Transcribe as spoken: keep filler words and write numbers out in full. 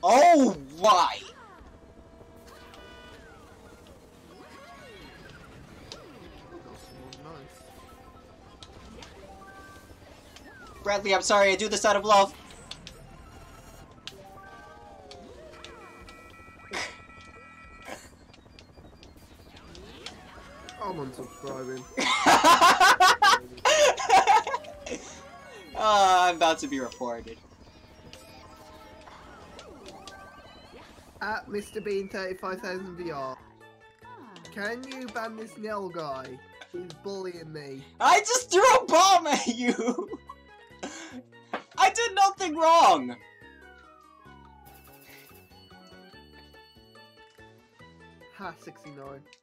Oh my! Bradley, I'm sorry, I do this out of love. I'm unsubscribing. Oh, I'm about to be reported. At Mister Bean thirty-five thousand V R. Can you ban this Nell guy? He's bullying me. I just threw a bomb at you! I did nothing wrong! Ha, sixty-nine.